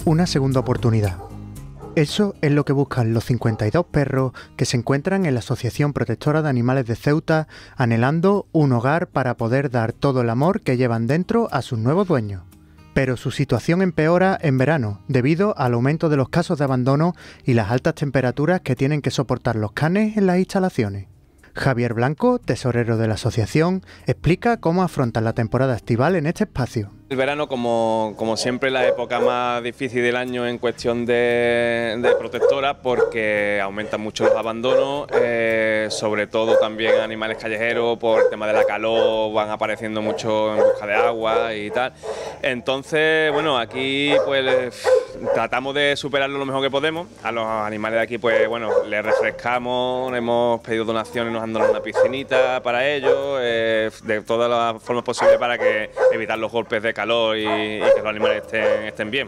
Una segunda oportunidad. Eso es lo que buscan los 52 perros que se encuentran en la Asociación Protectora de Animales de Ceuta, anhelando un hogar para poder dar todo el amor que llevan dentro a sus nuevos dueños. Pero su situación empeora en verano, debido al aumento de los casos de abandono y las altas temperaturas que tienen que soportar los canes en las instalaciones. Javier Blanco, tesorero de la asociación, explica cómo afrontan la temporada estival en este espacio. El verano, como siempre, la época más difícil del año en cuestión de protectora, porque aumentan mucho los abandonos, sobre todo también animales callejeros, por el tema de la calor, van apareciendo mucho en busca de agua y tal. Entonces, bueno, aquí pues tratamos de superarlo lo mejor que podemos. A los animales de aquí, pues bueno, les refrescamos, hemos pedido donaciones, nos han donado una piscinita para ellos, de todas las formas posibles para que evitar los golpes de calor y que los animales estén bien.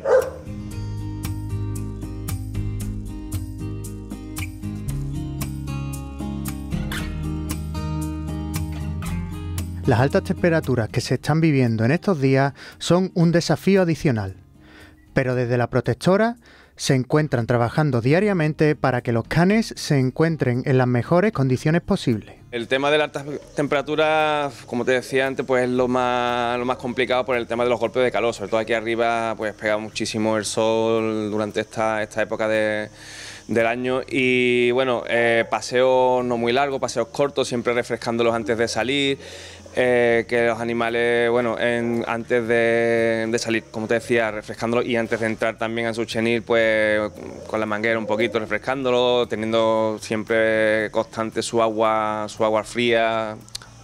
Las altas temperaturas que se están viviendo en estos días son un desafío adicional, pero desde la protectora se encuentran trabajando diariamente para que los canes se encuentren en las mejores condiciones posibles. El tema de las altas temperaturas, como te decía antes, pues es lo más complicado por el tema de los golpes de calor. Sobre todo aquí arriba pues pega muchísimo el sol durante esta época del año y bueno, paseos no muy largos, paseos cortos, siempre refrescándolos antes de salir. Que los animales, bueno, antes de salir, como te decía, refrescándolos y antes de entrar también a su chenil, pues con la manguera un poquito refrescándolo, teniendo siempre constante su agua fría.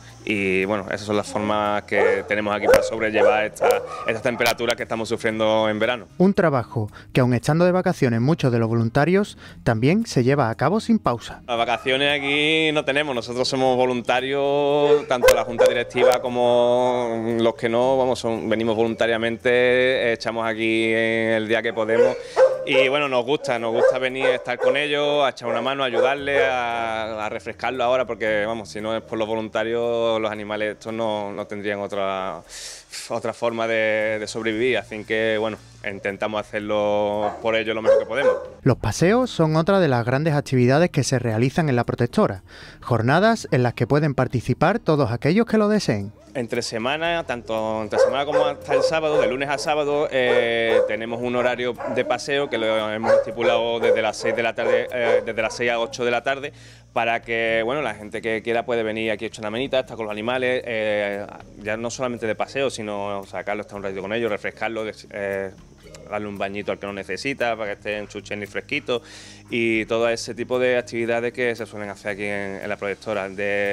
Y bueno, esas son las formas que tenemos aquí para sobrellevar estas temperaturas que estamos sufriendo en verano. Un trabajo que, aun estando de vacaciones muchos de los voluntarios, también se lleva a cabo sin pausa. Las vacaciones aquí no tenemos, nosotros somos voluntarios, tanto la junta directiva como los que no, venimos voluntariamente, echamos aquí el día que podemos. Y bueno, nos gusta venir a estar con ellos, a echar una mano, a ayudarles, a refrescarlo ahora, porque vamos, si no es por los voluntarios, los animales estos no tendrían otra forma de sobrevivir, así que bueno, intentamos hacerlo por ellos lo mejor que podemos. Los paseos son otra de las grandes actividades que se realizan en la protectora, jornadas en las que pueden participar todos aquellos que lo deseen. Entre semana, tanto entre semana como hasta el sábado, de lunes a sábado, tenemos un horario de paseo que lo hemos estipulado desde las 6 de la tarde, desde las 6 a 8 de la tarde, para que bueno, la gente que quiera puede venir aquí a echar una manita, estar con los animales, ya no solamente de paseo, sino sacarlo, estar un ratito con ellos, refrescarlo, darle un bañito al que no necesita para que esté en su chenil fresquito y todo ese tipo de actividades que se suelen hacer aquí en la protectora.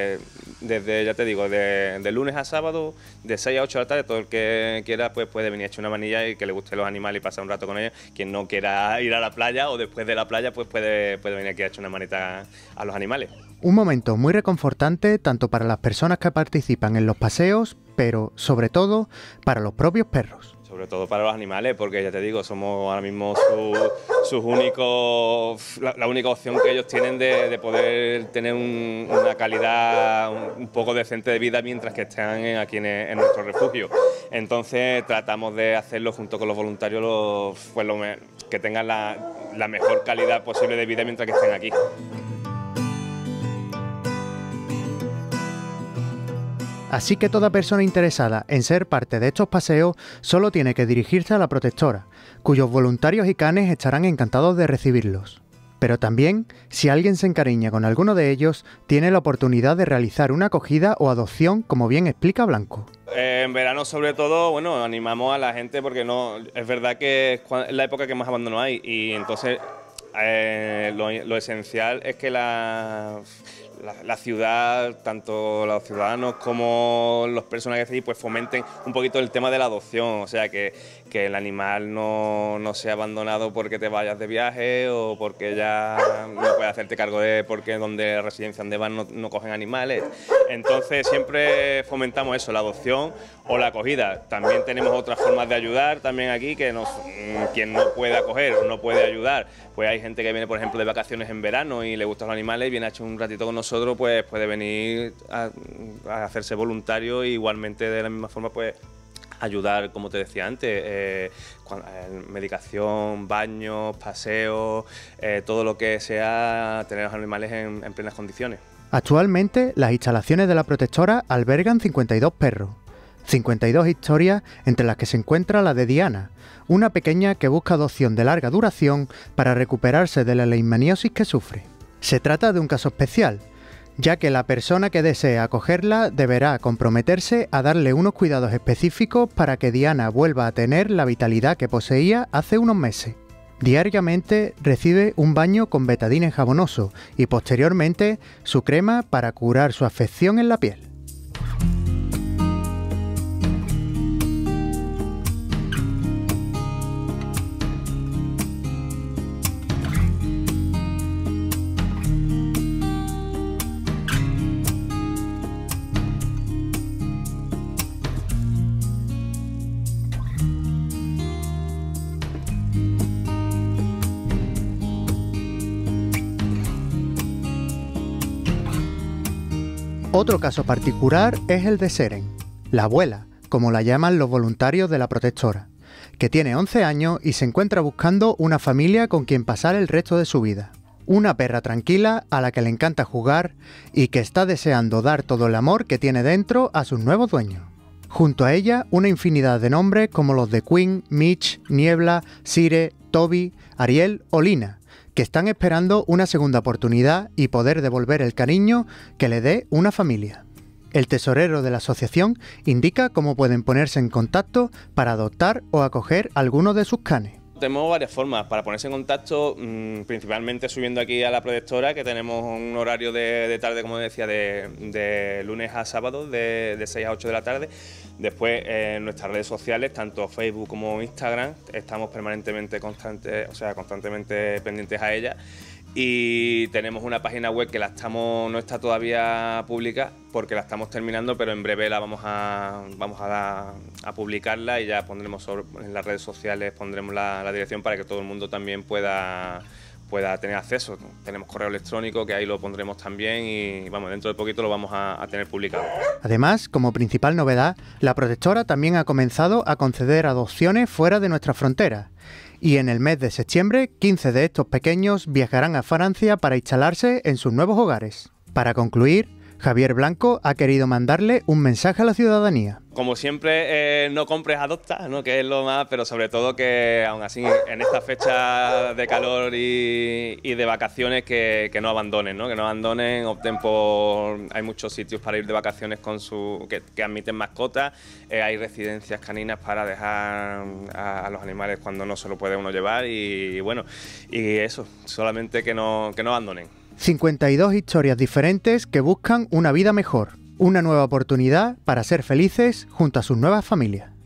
Desde, ya te digo, de lunes a sábado, de 6 a 8 de la tarde, todo el que quiera pues puede venir a echar una manilla y que le guste los animales y pasar un rato con ellos. Quien no quiera ir a la playa o después de la playa pues puede venir aquí a echar una manita a los animales. Un momento muy reconfortante tanto para las personas que participan en los paseos, pero sobre todo para los propios perros. Sobre todo para los animales, porque ya te digo, somos ahora mismo sus únicos, la única opción que ellos tienen de poder tener una calidad un poco decente de vida mientras que estén aquí en nuestro refugio. Entonces tratamos de hacerlo junto con los voluntarios que tengan la mejor calidad posible de vida mientras que estén aquí. Así que toda persona interesada en ser parte de estos paseos solo tiene que dirigirse a la protectora, cuyos voluntarios y canes estarán encantados de recibirlos. Pero también, si alguien se encariña con alguno de ellos, tiene la oportunidad de realizar una acogida o adopción, como bien explica Blanco. En verano, sobre todo, bueno, animamos a la gente porque es verdad que es la época que más abandono hay y entonces lo esencial es que la ciudad, tanto los ciudadanos como los personajes de allí, pues fomenten un poquito el tema de la adopción, o sea, que el animal no sea abandonado porque te vayas de viaje o porque ya no puedes hacerte cargo porque donde la residencia donde van no cogen animales. Entonces siempre fomentamos eso, la adopción o la acogida. También tenemos otras formas de ayudar también aquí, que quien no puede acoger o no puede ayudar, pues hay gente que viene, por ejemplo, de vacaciones en verano y le gustan los animales y viene a echar un ratito con nosotros, pues puede venir a hacerse voluntario y igualmente de la misma forma pues ayudar, como te decía antes, medicación, baños, paseos, todo lo que sea tener a los animales en plenas condiciones. Actualmente, las instalaciones de la protectora albergan 52 perros. 52 historias entre las que se encuentra la de Diana, una pequeña que busca adopción de larga duración para recuperarse de la leishmaniosis que sufre. Se trata de un caso especial, ya que la persona que desee acogerla deberá comprometerse a darle unos cuidados específicos para que Diana vuelva a tener la vitalidad que poseía hace unos meses. Diariamente recibe un baño con betadine jabonoso y posteriormente su crema para curar su afección en la piel. Otro caso particular es el de Seren, la abuela, como la llaman los voluntarios de la protectora, que tiene 11 años y se encuentra buscando una familia con quien pasar el resto de su vida. Una perra tranquila a la que le encanta jugar y que está deseando dar todo el amor que tiene dentro a sus nuevos dueños. Junto a ella, una infinidad de nombres como los de Queen, Mitch, Niebla, Sire, Toby, Ariel o Lina, que están esperando una segunda oportunidad y poder devolver el cariño que le dé una familia. El tesorero de la asociación indica cómo pueden ponerse en contacto para adoptar o acoger algunos de sus canes. Tenemos varias formas para ponerse en contacto, principalmente subiendo aquí a la protectora, que tenemos un horario de tarde, como decía, de lunes a sábado, de 6 a 8 de la tarde. Después en nuestras redes sociales, tanto Facebook como Instagram, estamos constantemente pendientes a ellas. Y tenemos una página web que no está todavía pública porque la estamos terminando, pero en breve la vamos a publicarla y ya pondremos en las redes sociales pondremos la dirección para que todo el mundo también pueda tener acceso. Tenemos correo electrónico que ahí lo pondremos también y dentro de poquito lo vamos a tener publicado. Además, como principal novedad, la protectora también ha comenzado a conceder adopciones fuera de nuestras fronteras. Y en el mes de septiembre, 15 de estos pequeños viajarán a Francia para instalarse en sus nuevos hogares. Para concluir, Javier Blanco ha querido mandarle un mensaje a la ciudadanía. Como siempre, no compres, adopta, ¿no? Que es lo más, pero sobre todo que aún así en esta fecha de calor y de vacaciones que no abandonen, ¿no? Que no abandonen, opten por... Hay muchos sitios para ir de vacaciones que admiten mascotas, hay residencias caninas para dejar a los animales cuando no se lo puede uno llevar y eso, solamente que no abandonen. 52 historias diferentes que buscan una vida mejor, una nueva oportunidad para ser felices junto a sus nuevas familias.